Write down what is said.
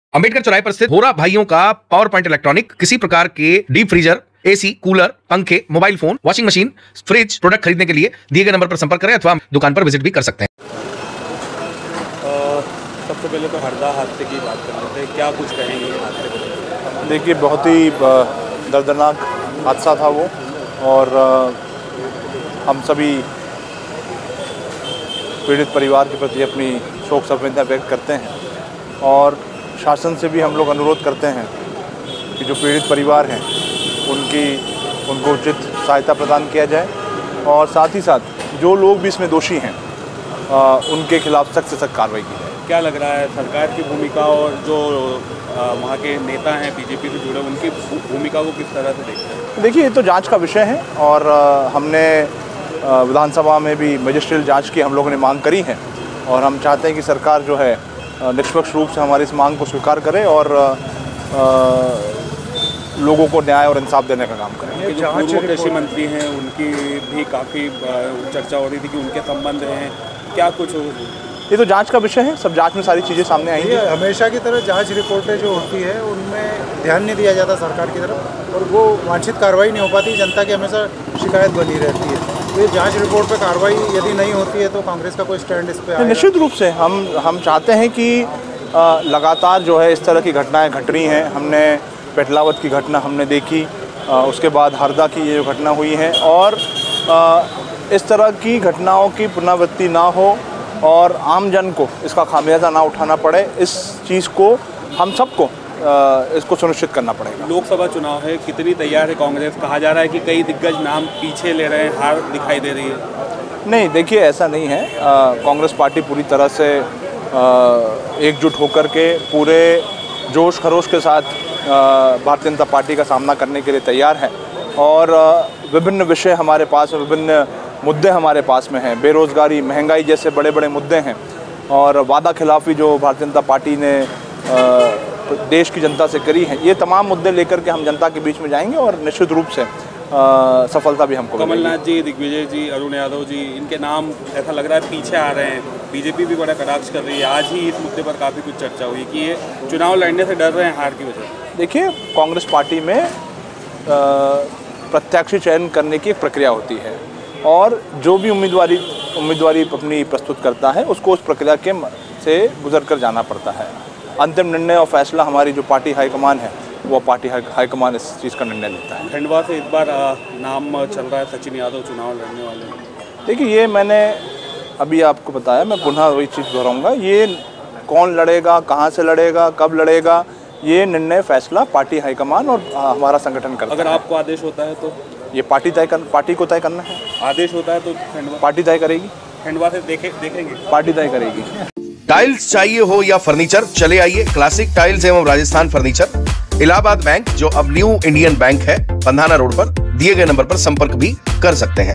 अंबेडकर चौराहे पर स्थित होरा भाइयों का पावर पॉइंट इलेक्ट्रॉनिक किसी प्रकार के डीप फ्रीजर, एसी, कूलर, पंखे, mobile phone, washing machine, fridge product खरीदने के लिए दिए गए नंबर पर संपर्क करें अथवा दुकान पर विजिट भी कर सकते हैं। सबसे पहले तो हरदा हादसे की बात कर रहे थे, क्या कुछ कहेंगे हादसे को? देखिए, बहुत ही दर्दनाक हादसा था वो, और हम सभी पीड़ित परिवार के प्रति अपनी शोक संवेदना व्यक्त करते हैं और शासन से भी हम लोग अनुरोध करते हैं कि जो पीड़ित परिवार हैं उनको उचित सहायता प्रदान किया जाए, और साथ ही साथ जो लोग भी इसमें दोषी हैं उनके खिलाफ सख्त से सख्त कार्रवाई की जाए। क्या लग रहा है सरकार की भूमिका और जो वहाँ के नेता हैं बीजेपी से जुड़े, उनकी भूमिका को किस तरह से देखते हैं? देखिए, ये तो जांच का विषय है और हमने विधानसभा में भी मजिस्ट्रियल जांच की हम लोगों ने मांग करी है, और हम चाहते हैं कि सरकार जो है निष्पक्ष रूप से हमारी इस मांग को स्वीकार करे और लोगों को न्याय और इंसाफ देने का काम करें। जो पूर्व कृषि मंत्री हैं उनकी भी काफ़ी चर्चा हो रही थी कि उनके संबंध हैं, क्या कुछ हो? ये तो जांच का विषय है, सब जांच में सारी चीज़ें सामने आएंगी। हमेशा की तरह जांच रिपोर्टें जो होती है उनमें ध्यान नहीं दिया जाता सरकार की तरफ, और वो वांछित कार्रवाई नहीं हो पाती, जनता की हमेशा शिकायत बनी रहती है। तो ये जांच रिपोर्ट पे कार्रवाई यदि नहीं होती है तो कांग्रेस का कोई स्टैंड इस पर? निश्चित रूप से हम चाहते हैं कि लगातार जो है इस तरह की घटनाएँ घट रही हैं। हमने पेटलावत की घटना हमने देखी, उसके बाद हरदा की ये जो घटना हुई है, और इस तरह की घटनाओं की पुनरावृत्ति ना हो और आम जन को इसका खामियाजा ना उठाना पड़े, इस चीज़ को हम सबको इसको सुनिश्चित करना पड़ेगा। लोकसभा चुनाव है, कितनी तैयार है कांग्रेस? कहा जा रहा है कि कई दिग्गज नाम पीछे ले रहे हैं, हार दिखाई दे रही है। नहीं, देखिए, ऐसा नहीं है। कांग्रेस पार्टी पूरी तरह से एकजुट होकर के पूरे जोश खरोश के साथ भारतीय जनता पार्टी का सामना करने के लिए तैयार है, और विभिन्न विषय हमारे पास हैं, विभिन्न मुद्दे हमारे पास में हैं। बेरोज़गारी, महंगाई जैसे बड़े बड़े मुद्दे हैं, और वादा खिलाफ़ी जो भारतीय जनता पार्टी ने देश की जनता से करी है, ये तमाम मुद्दे लेकर के हम जनता के बीच में जाएंगे और निश्चित रूप से सफलता भी हमको मिलेगी। कमलनाथ जी, दिग्विजय जी, अरुण यादव जी, इनके नाम ऐसा लग रहा है पीछे आ रहे हैं। बीजेपी भी बड़ा कटाक्ष कर रही है। आज ही इस मुद्दे पर काफ़ी कुछ चर्चा हुई कि ये चुनाव लड़ने से डर रहे हैं हार की वजह से। देखिए, कांग्रेस पार्टी में प्रत्याशी चयन करने की एक प्रक्रिया होती है, और जो भी उम्मीदवारी अपनी प्रस्तुत करता है उसको उस प्रक्रिया के से गुजर कर जाना पड़ता है। अंतिम निर्णय और फैसला हमारी जो पार्टी हाईकमान है, वो पार्टी हाईकमान इस चीज़ का निर्णय लेता है। खंडवा से इस बार नाम चल रहा है सचिन यादव चुनाव लड़ने वाले। देखिए, ये मैंने अभी आपको बताया, मैं पुनः वही चीज़ दोहराऊंगा। ये कौन लड़ेगा, कहाँ से लड़ेगा, कब लड़ेगा, ये निर्णय फैसला पार्टी हाईकमान और हमारा संगठन करता है। अगर आपको आदेश होता है तो ये पार्टी को तय करना है। आदेश होता है तो पार्टी तय करेगी। खंडवा से देखेंगे, पार्टी तय करेगी। टाइल्स चाहिए हो या फर्नीचर, चले आइए क्लासिक टाइल्स एवं राजस्थान फर्नीचर, इलाहाबाद बैंक, जो अब न्यू इंडियन बैंक है, पंधाना रोड पर। दिए गए नंबर पर संपर्क भी कर सकते हैं।